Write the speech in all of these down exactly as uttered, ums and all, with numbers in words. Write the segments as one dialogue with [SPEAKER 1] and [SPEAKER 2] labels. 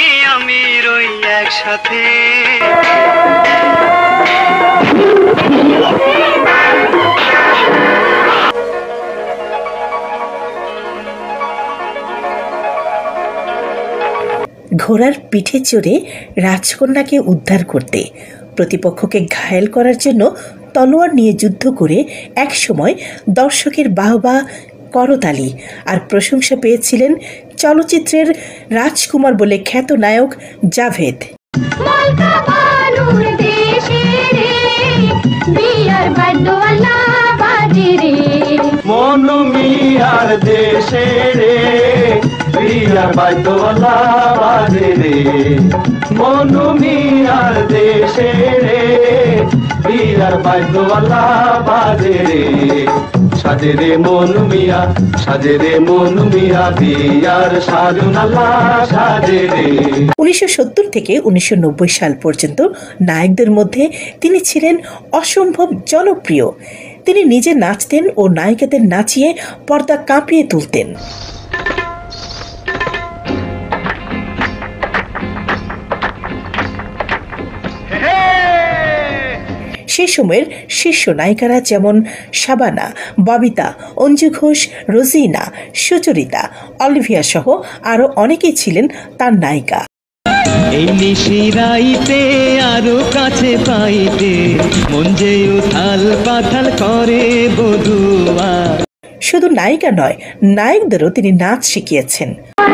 [SPEAKER 1] আমি রই একসাথে।
[SPEAKER 2] ঘোড়ার পিঠে চড়ে রাজকন্যাকে উদ্ধার করতে, প্রতিপক্ষকে ঘায়েল করার জন্য তলোয়ার নিয়ে যুদ্ধ করে একসময় দর্শকের বাহবা, করতালি আর প্রশংসা পেয়েছিলেন চলচ্চিত্রের রাজকুমার বলে খ্যাত নায়ক জাভেদ।
[SPEAKER 3] মনু মিয়ার দেশে রে প্রিয়ার বাইতওয়ালা বাজে রে, মনু মিয়ার দেশে রে প্রিয়ার বাইতওয়ালা বাজে রে, সাজে রে মনু মিয়া সাজে রে মনু মিয়া বিয়ার সাজুনালা সাজে রে।
[SPEAKER 2] উনিশশো সত্তর থেকে উনিশশো নব্বই সাল পর্যন্ত নায়কদের মধ্যে তিনি ছিলেন অসম্ভব জনপ্রিয়। তিনি নিজে নাচতেন ও নায়িকাদের নাচিয়ে পর্দা কাঁপিয়ে তুলতেন। সে সময়ের শীর্ষ নায়িকারা যেমন শাবানা, ববিতা, অঞ্জু ঘোষ, রোজিনা, সুচরিতা, অলিভিয়া সহ আরো অনেকেই ছিলেন তার নায়িকা।
[SPEAKER 4] এই নিশিরাইতে আরো কাছে পাইতে মন যে উথাল পাথাল করে বধুয়া।
[SPEAKER 2] শুধু নায়িকা নয়, নায়কদেরও তিনি নাচ শিখিয়েছেন।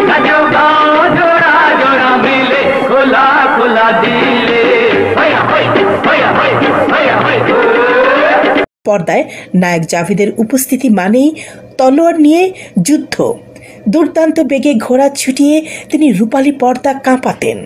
[SPEAKER 2] পর্দায় নায়ক জাভেদের উপস্থিতি মানেই তলোয়ার নিয়ে যুদ্ধ। দুর্দান্ত বেগে ঘোড়া ছুটিয়ে তিনি রূপালী পর্দা কাঁপাতেন।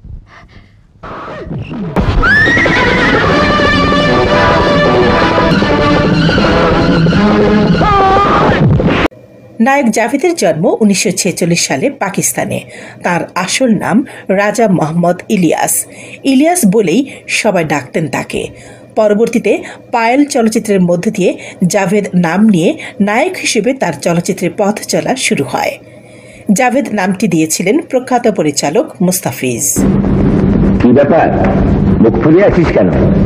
[SPEAKER 2] নায়ক জাভেদের জন্ম উনিশশো ছেচল্লিশ সালে পাকিস্তানে। তার আসল নাম রাজা মোহাম্মদ ইলিয়াস। ইলিয়াস বলেই সবাই ডাকতেন তাকে। পরবর্তীতে পায়েল চলচ্চিত্রের মধ্য দিয়ে জাভেদ নাম নিয়ে নায়ক হিসেবে তার চলচ্চিত্রের পথ চলা শুরু হয়। জাভেদ নামটি দিয়েছিলেন প্রখ্যাত পরিচালক মুস্তাফিজ।
[SPEAKER 5] কি ব্যাপার, মুখ ফুলিয়ে আছিস কেন?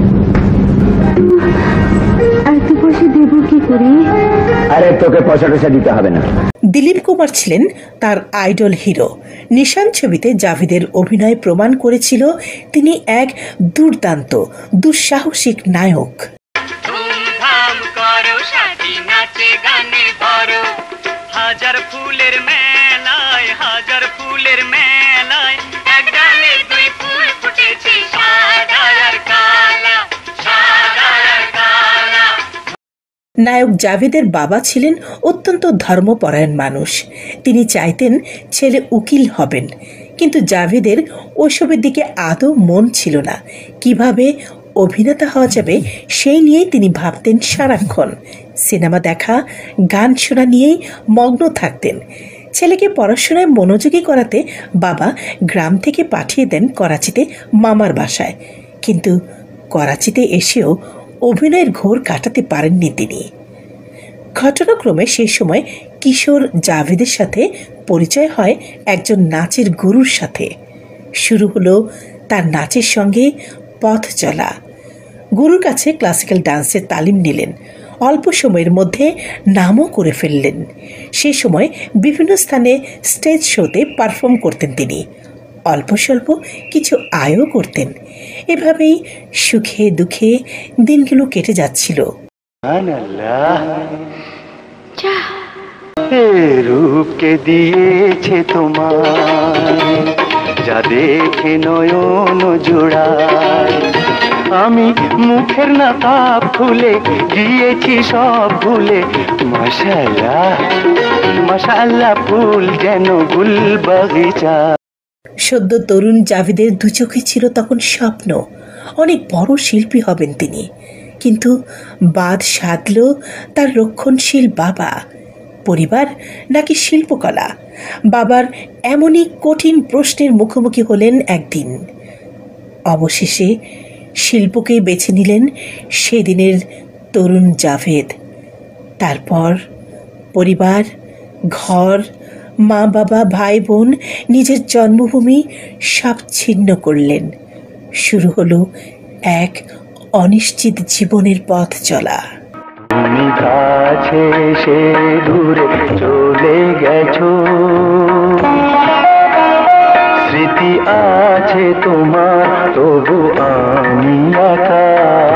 [SPEAKER 6] এত পয়সা দেব কি করে?
[SPEAKER 5] আরে তোকে পয়সা টয়সা দিতে হবে না।
[SPEAKER 2] দিলীপ কুমার ছিলেন তার আইডল হিরো। নিশান ছবিতে জাভেদের অভিনয় প্রমাণ করেছিল তিনি এক দুর্দান্ত দুঃসাহসিক নায়ক।
[SPEAKER 1] হাজার ফুলের মেলায় হাজার ফুলের মেলায় এক ডালে দুই ফুল ফুটেছে সাদা আর কালা, সাদা আর কালা।
[SPEAKER 2] নায়ক জাভেদের বাবা ছিলেন অত্যন্ত ধর্মপরায়ণ মানুষ। তিনি চাইতেন ছেলে উকিল হবেন, কিন্তু জাভেদের ওসবের দিকে আদৌ মন ছিল না। কিভাবে অভিনেতা হওয়া যাবে সেই নিয়েই তিনি ভাবতেন সারাক্ষণ। সিনেমা দেখা, গান শোনা নিয়েই মগ্ন থাকতেন। ছেলেকে পড়াশোনায় মনোযোগী করাতে বাবা গ্রাম থেকে পাঠিয়ে দেন করাচিতে মামার বাসায়। কিন্তু করাচিতে এসেও অভিনয়ের ঘোর কাটাতে পারেননি তিনি। ঘটনাক্রমে সেই সময় কিশোর জাভেদের সাথে পরিচয় হয় একজন নাচের গুরুর সাথে। শুরু হলো তার নাচের সঙ্গে পথ চলা। গুরুর কাছে ক্লাসিক্যাল ডান্সের তালিম নিলেন। অল্প সময়ের মধ্যে নামও করে ফেললেন। সে সময় বিভিন্ন স্থানে স্টেজ শোতে পারফর্ম করতেন তিনি। অল্প স্বল্প কিছু আয়ও করতেন। এভাবেই সুখে দুঃখে দিনগুলো কেটে যাচ্ছিল।
[SPEAKER 3] রূপকে দিয়েছে তোমার যা দেখে নয়ন জোড়ায়, আমি মুখের না তাপ খুলে গিয়েছি সব ভুলে। মাশাআল্লাহ মাশাআল্লাহ ফুল যেন গুল বাগিচা।
[SPEAKER 2] সদ্য তরুণ জাভেদের দু চোখে ছিল তখন স্বপ্ন, অনেক বড় শিল্পী হবেন তিনি। কিন্তু বাদ সাধল তার রক্ষণশীল বাবা। পরিবার নাকি শিল্পকলা? বাবার এমনই কঠিন প্রশ্নের মুখোমুখি হলেন একদিন। অবশেষে শিল্পকেই বেছে নিলেন সেদিনের তরুণ জাভেদ। তারপর পরিবার, ঘর, মা বাবা ভাই বোন নিজের জন্মভূমি সব ছিন্ন করলেন। শুরু হলো এক অনিশ্চিত জীবনের পথ চলা।
[SPEAKER 3] তুমি কাছে সে দূরে চলে গেছো, স্মৃতি আছে তোমার তবু আমি একা।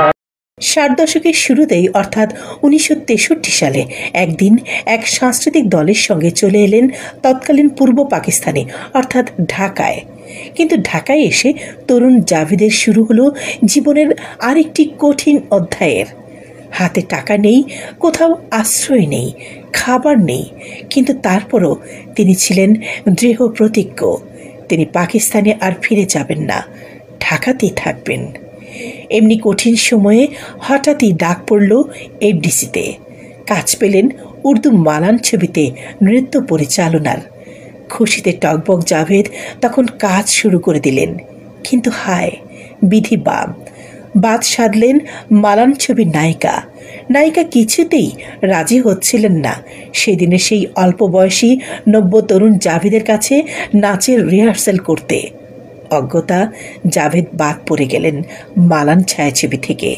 [SPEAKER 2] ষাট দশকের শুরুতেই অর্থাৎ উনিশশো তেষট্টি সালে একদিন এক সাংস্কৃতিক দলের সঙ্গে চলে এলেন তৎকালীন পূর্ব পাকিস্তানে অর্থাৎ ঢাকায়। কিন্তু ঢাকায় এসে তরুণ জাভেদের শুরু হলো জীবনের আরেকটি কঠিন অধ্যায়ের। হাতে টাকা নেই, কোথাও আশ্রয় নেই, খাবার নেই, কিন্তু তারপরও তিনি ছিলেন দৃঢ় প্রতিজ্ঞ। তিনি পাকিস্তানে আর ফিরে যাবেন না, ঢাকাতেই থাকবেন। এমনি কঠিন সময়ে হঠাৎই ডাক পড়ল এফডিসিতে। কাজ পেলেন উর্দু মালান ছবিতে নৃত্য পরিচালনার। খুশিতে টকবক জাভেদ তখন কাজ শুরু করে দিলেন। কিন্তু হায় বিধি বাম, বাদ সাধলেন মালান ছবির নায়িকা। নায়িকা কিছুতেই রাজি হচ্ছিলেন না সেদিনে সেই অল্প বয়সী নব্য তরুণ জাভেদের কাছে নাচের রিহার্সাল করতে। অজ্ঞতা জাভেদ বাদ পড়ে গেলেন মালান ছায়াছবি থেকে।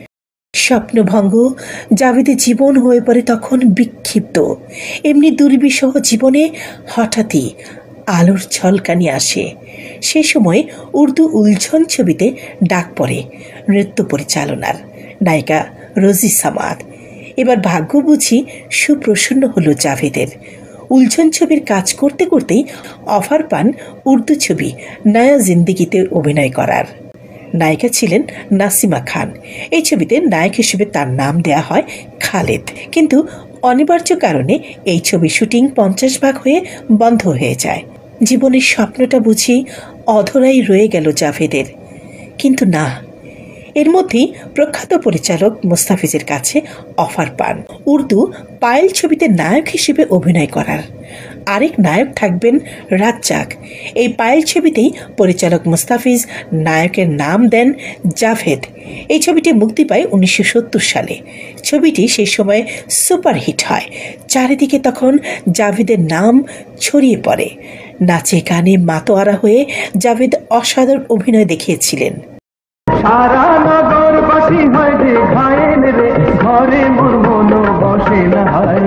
[SPEAKER 2] স্বপ্নভঙ্গ জাভেদের জীবন হয়ে পড়ে তখন বিক্ষিপ্ত। এমনি দুর্বিষহ জীবনে হঠাৎই আলোর ঝলকানি আসে। সে সময় উর্দু উলঝন ছবিতে ডাক পড়ে নৃত্য পরিচালনার। নায়িকা রোজি সামাদ। এবার ভাগ্য বুঝি সুপ্রসন্ন হলো জাভেদের। উলঝন ছবির কাজ করতে করতেই অফার পান উর্দু ছবি নয়া জিন্দিগিতে অভিনয় করার। নায়িকা ছিলেন নাসিমা খান। এই ছবিতে নায়ক হিসেবে তার নাম দেয়া হয় খালেদ। কিন্তু অনিবার্য কারণে এই ছবি শুটিং পঞ্চাশ ভাগ হয়ে বন্ধ হয়ে যায়। জীবনের স্বপ্নটা বুঝি অধরাই রয়ে গেল জাভেদের। কিন্তু না, এর মধ্যেই প্রখ্যাত পরিচালক মোস্তাফিজের কাছে অফার পান উর্দু পায়েল ছবিতে নায়ক হিসেবে অভিনয় করার। আরেক নায়ক থাকবেন রাজ্জাক। এই পায়েল ছবিতেই পরিচালক মোস্তাফিজ নায়কের নাম দেন জাভেদ। এই ছবিটি মুক্তি পায় উনিশশো সত্তর সালে। ছবিটি সেই সময় সুপারহিট হয়। চারিদিকে তখন জাভেদের নাম ছড়িয়ে পড়ে। নাচে গানে মাতোয়ারা হয়ে জাভেদ অসাধারণ অভিনয় দেখিয়েছিলেন।
[SPEAKER 3] সারা নগর বাসি হয় যে ঘায়েল রে, ঘরে মোর মন বসে না হয়।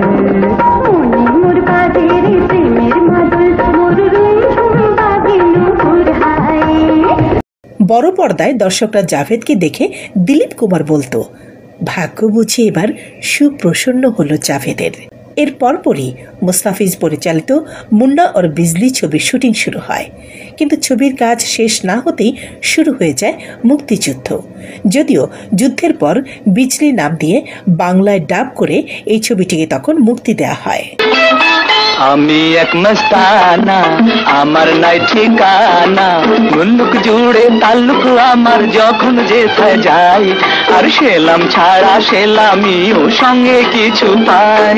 [SPEAKER 6] মোর বাজের প্রেমের মাদল মোর রুম ঝুম বাগিল ফুরহায়।
[SPEAKER 2] বড় পর্দায় দর্শকরা জাভেদকে দেখে দিলীপ কুমার বলতো, ভাগ্য বুঝি এবার সুপ্রসন্ন হলো জাভেদের। এর পরপরই মোস্তাফিজ পরিচালিত মুন্না और বিজলি ছবির শুটিং শুরু হয়। কিন্তু ছবির কাজ শেষ না হতেই শুরু হয়ে যায় মুক্তিযুদ্ধ। যদিও যুদ্ধের পর বিজলি নাম দিয়ে বাংলায় ডাব করে এই ছবিটিকে তখন মুক্তি দেওয়া হয়।
[SPEAKER 3] আমি এক মস্তানা, আমার নাই ঠিকানা, মুল্লুক জুড়ে তাল্লুক আমার যখন যেথায় যাই, আর সেলাম ছাড়া সেলামিও সঙ্গে কিছু পাই।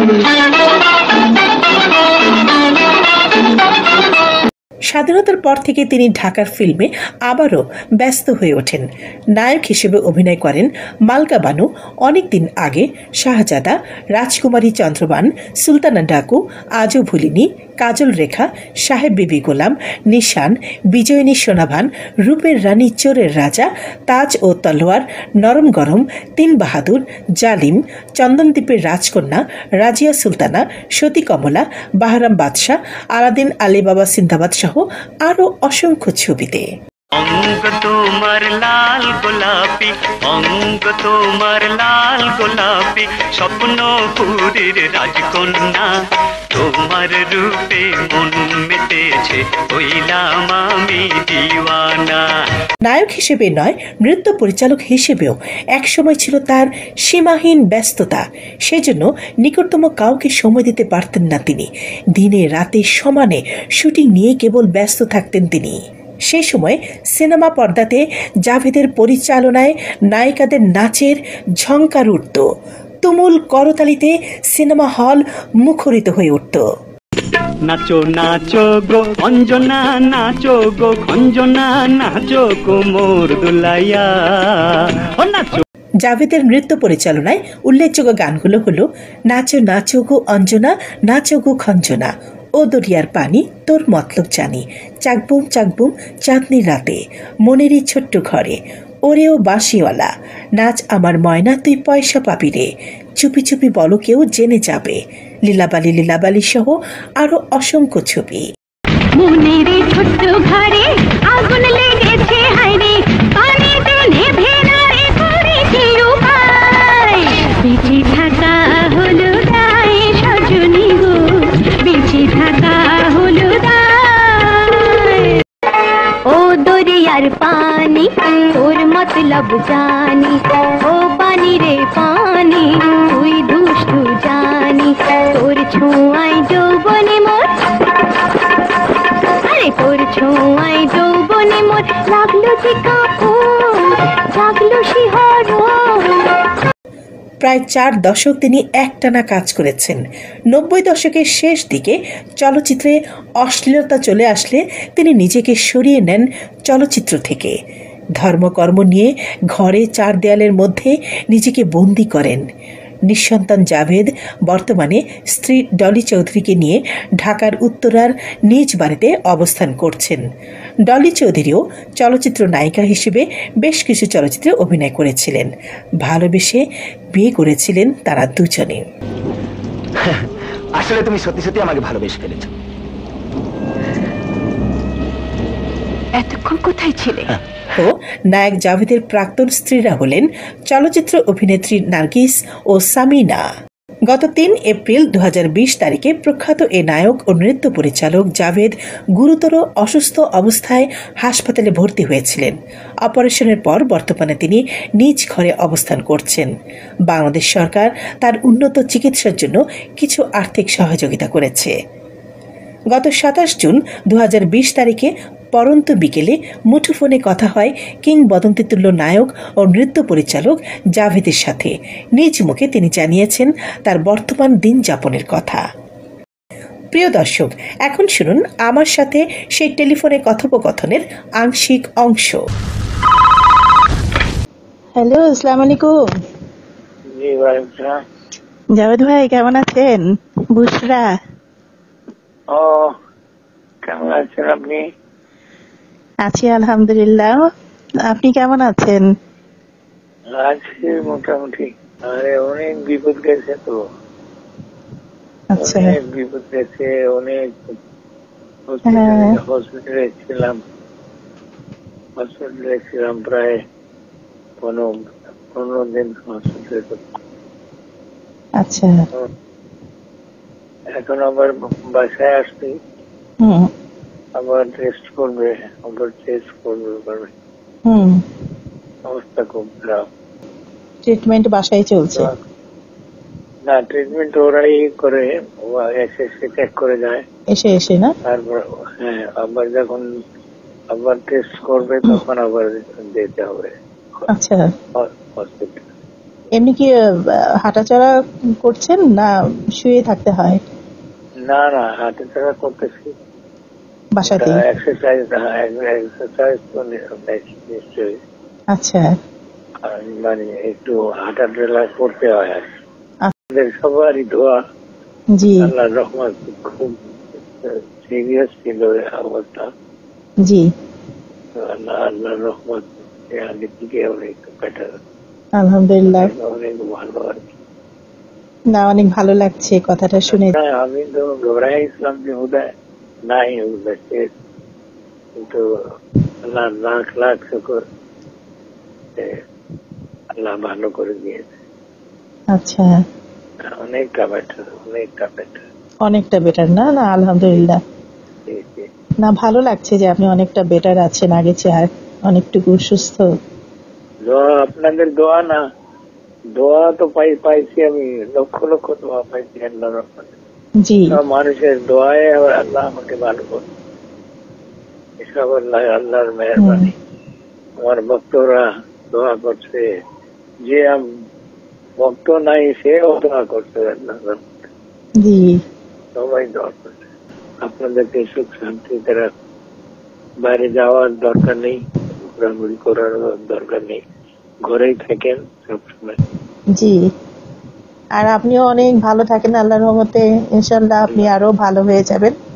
[SPEAKER 2] স্বাধীনতার পর থেকে তিনি ঢাকার ফিল্মে আবারও ব্যস্ত হয়ে ওঠেন। নায়ক হিসেবে অভিনয় করেন মালকা বানু, অনেকদিন আগে, শাহজাদা, রাজকুমারী চন্দ্রবান, সুলতানা ডাকু, আজও ভুলিনি, কাজল রেখা, সাহেব বিবি গোলাম, নিশান, বিজয়িনী সোনাভান, রূপের রানী, চোরের রাজা, তাজ ও তলোয়ার, নরম গরম, তিন বাহাদুর, জালিম, চন্দনদ্বীপের রাজকন্যা, রাজিয়া সুলতানা, সতী কমলা, বাহরাম বাদশাহ, আলাদিন, আলীবাবা সিন্দাবাদ সহ আরও অসংখ্য ছবিতে।
[SPEAKER 1] অঙ্গ তোমার লাল গোলাপি, অঙ্গ তোমার লাল গোলাপি, স্বপ্ন পুরীর রাজকন্যা, তোমার রূপে মন মেতেছে, হইলাম আমি দিওয়ানা।
[SPEAKER 2] নায়ক হিসেবে নয়, নৃত্য পরিচালক হিসেবেও একসময় ছিল তার সীমাহীন ব্যস্ততা। সেজন্য নিকটতম কাউকে সময় দিতে পারতেন না তিনি। দিনে রাতে সমানে শুটিং নিয়ে কেবল ব্যস্ত থাকতেন তিনি। সে সময় সিনেমা পর্দাতে জাভেদের পরিচালনায় নায়িকাদের নাচের ঝংকার উঠত। তুমুল করতালিতে সিনেমা হল মুখরিত হয়ে উঠত।
[SPEAKER 1] নাচো নাচো গো অঞ্জনা, নাচো গো খঞ্জনা, নাচো গো মোর দুলাইয়া, ও নাচো।
[SPEAKER 2] জাভেদের নৃত্য পরিচালনায় উল্লেখযোগ্য গানগুলো হলো নাচো নাচো গো অঞ্জনা, নাচো গো খঞ্জনা, ও দরিয়ার পানি তোর মতলব জানি, চাকবুম চাকবুম চাঁদনির রাতে, মনেরই ছোট্ট ঘরে, ওরে ও বাঁশিওয়ালা, নাচ আমার ময়না তুই পয়সা পাবি রে, চুপি চুপি বলো কেউ জেনে যাবে, লীলাবালি লীলাবালি সহ আরো অসংখ্য ছবি।
[SPEAKER 6] মনের ছোট্ট ঘরে আগুন লেগেছে হায়রে, পানি টেনে ভেনারে করেছি উপায়, বেঁচে থাকা হলো দায় সজনী গো, বেঁচে থাকা হলো দায়। ও দরিয়ার পানি তোর মতলব জানি, ও পানি রে পানি তুই দুষ্টু জানি, তোর ছোঁয়ায় যৌবনে মোর, আরে তোর ছোঁয়ায় যৌবনে মোর লাগলো যে কাপড়, জাগলো শিহরণ।
[SPEAKER 2] প্রায় চার দশক তিনি একটানা কাজ করেছেন। নব্বই দশকের শেষ দিকে চলচ্চিত্রে অশ্লীলতা চলে আসলে তিনি নিজেকে সরিয়ে নেন চলচ্চিত্র থেকে। ধর্মকর্ম নিয়ে ঘরে চার দেয়ালের মধ্যে নিজেকে বন্দী করেন। নিঃসন্তান জাভেদ বর্তমানে স্ত্রী ডলি চৌধুরীকে নিয়ে ঢাকার উত্তরার নিজ বাড়িতে অবস্থান করছেন। ডলি চৌধুরীও চলচ্চিত্র নায়িকা হিসেবে বেশ কিছু চলচ্চিত্রে অভিনয় করেছিলেন। ভালোবেসে বিয়ে করেছিলেন তারা দুজনে।
[SPEAKER 5] আসলে তুমি সত্যি সত্যি আমাকে ভালোবেসে ফেলেছো।
[SPEAKER 6] এতক্ষণ কোথায় ছিলে?
[SPEAKER 2] তো নায়ক জাভেদের প্রাক্তন স্ত্রীরা হলেন চলচ্চিত্র অভিনেত্রী নার্গিস ও সামিনা। গত তিন এপ্রিল দু হাজার বিশ তারিখে প্রখ্যাত এ নায়ক ও নৃত্য পরিচালক জাভেদ গুরুতর অসুস্থ অবস্থায় হাসপাতালে ভর্তি হয়েছিলেন। অপারেশনের পর বর্তমানে তিনি নিজ ঘরে অবস্থান করছেন। বাংলাদেশ সরকার তার উন্নত চিকিৎসার জন্য কিছু আর্থিক সহযোগিতা করেছে। গত সাতাশ জুন দু হাজার বিশ তারিখে পরন্ত বিকেলে মুঠোফোনে কথা হয় কিংবদন্তিতুল্য নায়ক ও নৃত্য পরিচালক জাভেদের সাথে। নিজ মুখে তিনি জানিয়েছেন তার বর্তমান দিন যাপনের কথা। প্রিয় দর্শক, এখন শুনুন আমার সাথে সেই টেলিফোনে কথোপকথনের আংশিক অংশ।
[SPEAKER 7] হ্যালো, আসসালামু আলাইকুম।
[SPEAKER 8] জি ওয়ালাইকুম আসসালাম।
[SPEAKER 7] জাভেদ ভাই কেমন আছেন? বুশরা।
[SPEAKER 8] ও কেমন আছেন আপনি?
[SPEAKER 7] আছি আলহামদুলিল্লাহ। আপনি কেমন আছেন?
[SPEAKER 8] আছি মোটামুটি। আরে অনেক বিপদ গেছে তো,
[SPEAKER 7] আচ্ছা
[SPEAKER 8] অনেক বিপদ গেছে, অনেক হসপিটালে ছিলাম, হসপিটালে ছিলাম প্রায় পনেরো পনেরো দিন হসপিটালে।
[SPEAKER 7] আচ্ছা,
[SPEAKER 8] এখন আবার বাসায় আসছি,
[SPEAKER 7] হুম
[SPEAKER 8] আবার টেস্ট করবে, আবার টেস্ট করবে করবে
[SPEAKER 7] হুম
[SPEAKER 8] অবস্থা খুব খারাপ।
[SPEAKER 7] ট্রিটমেন্ট বাসায় চলছে?
[SPEAKER 8] না, ট্রিটমেন্ট ওরাই করে, এসে চেক করে যায়
[SPEAKER 7] এসে এসে না?
[SPEAKER 8] তারপর হ্যাঁ আবার যখন আবার টেস্ট করবে তখন আবার যেতে হবে
[SPEAKER 7] আচ্ছা,
[SPEAKER 8] হসপিটাল।
[SPEAKER 7] এমনি কি হাঁটাচলা করছেন না শুয়ে থাকতে হয়?
[SPEAKER 8] না না, হাঁটাচলা করতেছি
[SPEAKER 7] বাসাতে?
[SPEAKER 8] এক্সারসাইজ এক্সারসাইজ তো নিশ্চয়ই।
[SPEAKER 7] আচ্ছা,
[SPEAKER 8] মানে একটু হাঁটাচলা করতে হয়। আমাদের সবারই দোয়া,
[SPEAKER 7] জি
[SPEAKER 8] আল্লাহর রহমত, খুব সিরিয়াস ছিল অবস্থা।
[SPEAKER 7] জি,
[SPEAKER 8] আল্লাহ আল্লাহর রহমত আগের থেকে অনেক বেটার,
[SPEAKER 7] আলহামদুলিল্লাহ।
[SPEAKER 8] অনেক ভালো আর কি।
[SPEAKER 7] না, অনেক ভালো লাগছে কথাটা শুনে।
[SPEAKER 8] আমি তো ঘবরাই ইসলাম যে বোধহয় নাই, কিন্তু আল্লাহ লাখ লাখ শুকর, আল্লাহ ভালো করে দিয়েছে।
[SPEAKER 7] আচ্ছা,
[SPEAKER 8] অনেকটা বেটার, অনেকটা বেটার,
[SPEAKER 7] অনেকটা বেটার না? না আলহামদুলিল্লাহ। না, ভালো লাগছে যে আপনি অনেকটা বেটার আছেন, আগে চেয়ে অনেকটুকু সুস্থ।
[SPEAKER 8] দোয়া, আপনাদের দোয়া না, দোয়া তো পাই পাইছি আমি, লক্ষ লক্ষ দোয়া পাইছি আল্লাহর রহমতে।
[SPEAKER 7] জি,
[SPEAKER 8] সব মানুষের দোয়ায় আল্লাহ আমাকে ভালো করে, এসব আল্লাহ আল্লাহর মেহরবানি। আমার ভক্তরা দোয়া করছে, যে ভক্ত নাই সেও দোয়া করছে আল্লাহ,
[SPEAKER 7] জি,
[SPEAKER 8] সবাই দোয়া করছে। আপনাদেরকে সুখ শান্তিতে রাখ, বাইরে যাওয়ার দরকার নেই, ঘোরাঘুরি করার দরকার নেই, ঘরেই থাকেন সবসময়।
[SPEAKER 7] জি। আর আপনিও অনেক ভালো থাকেন আল্লাহর রহমতে, ইনশাআল্লাহ আপনি আরো ভালো হয়ে যাবেন।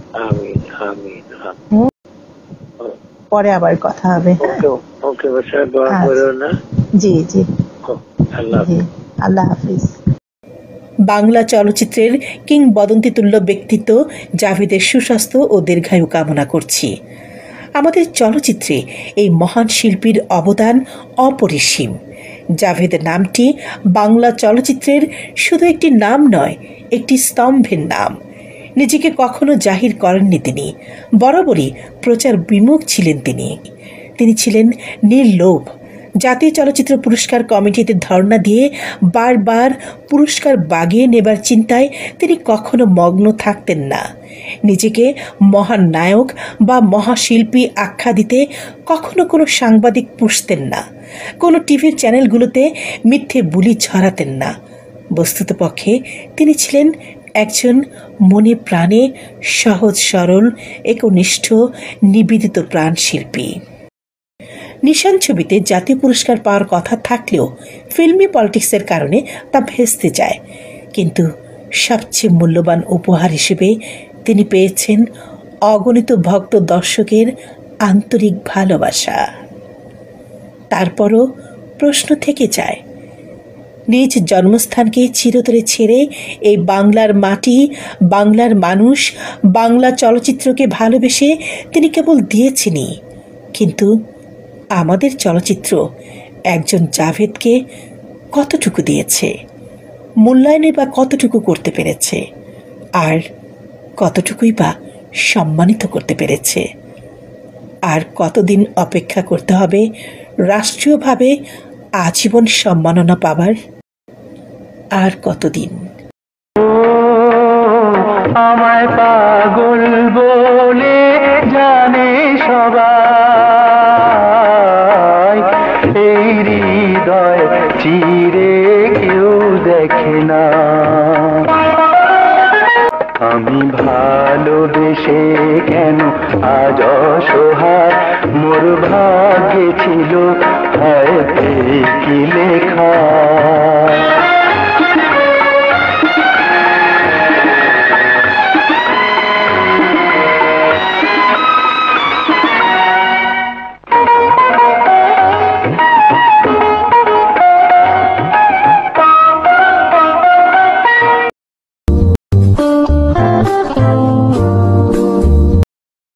[SPEAKER 8] আমিন আমিন আমিন।
[SPEAKER 7] হুম, পরে আবার কথা হবে।
[SPEAKER 8] ওকে ওকে বাচ্চা, দোয়া
[SPEAKER 7] আচ্ছা।
[SPEAKER 8] করো না।
[SPEAKER 7] জি জি
[SPEAKER 8] ও, আল্লাহ
[SPEAKER 7] জি,
[SPEAKER 8] হাফেজ।
[SPEAKER 7] আল্লাহ হাফিজ।
[SPEAKER 2] বাংলা চলচ্চিত্রের কিংবদন্তিতুল্য ব্যক্তিত্ব জাভেদের সুস্বাস্থ্য ও দীর্ঘায়ু কামনা করছি। আমাদের চলচ্চিত্রে এই মহান শিল্পীর অবদান অপরিসীম। জাভেদের নামটি বাংলা চলচ্চিত্রের শুধু একটি নাম নয়, একটি স্তম্ভের নাম। নিজেকে কখনো জাহির করেননি তিনি, বরাবরই প্রচার বিমুখ ছিলেন তিনি। তিনি ছিলেন নির্লোভ। জাতীয় চলচ্চিত্র পুরস্কার কমিটিতে ধর্ণা দিয়ে বারবার পুরস্কার বাগিয়ে নেবার চিন্তায় তিনি কখনো মগ্ন থাকতেন না। নিজেকে মহান নায়ক বা মহাশিল্পী আখ্যা দিতে কখনো কোনো সাংবাদিক পুষতেন না, কোনো টিভির চ্যানেলগুলোতে মিথ্যে বুলি ছড়াতেন না। বস্তুতপক্ষে তিনি ছিলেন একজন মনে প্রাণে সহজ সরল একনিষ্ঠ নিবেদিত প্রাণ শিল্পী। নিশান ছবিতে জাতীয় পুরস্কার পাওয়ার কথা থাকলেও ফিল্মি পলিটিক্সের কারণে তা ভেস্তে যায়। কিন্তু সবচেয়ে মূল্যবান উপহার হিসেবে তিনি পেয়েছেন অগণিত ভক্ত দর্শকের আন্তরিক ভালোবাসা। তারপরও প্রশ্ন থেকে যায়, নিজ জন্মস্থানকে চিরতরে ছেড়ে এই বাংলার মাটি, বাংলার মানুষ, বাংলা চলচ্চিত্রকে ভালোবেসে তিনি কেবল দিয়েছেনই, কিন্তু আমাদের চলচ্চিত্র একজন জাভেদকে কতটুকু দিয়েছে, মূল্যায়নে বা কতটুকু করতে পেরেছে, আর কতটুকুই বা সম্মানিত করতে পেরেছে। আর কতদিন অপেক্ষা করতে হবে রাষ্ট্রীয়ভাবে আজীবন সম্মাননা পাবার? আর কতদিন?
[SPEAKER 3] আমায় পাগল বলে জানে সবাই, এই হৃদয় চিরে কেউ দেখে না। আমি ভালোবেসে কেন আজ অসহায়, মোর ভাগ্যে ছিল হয় কি লেখা।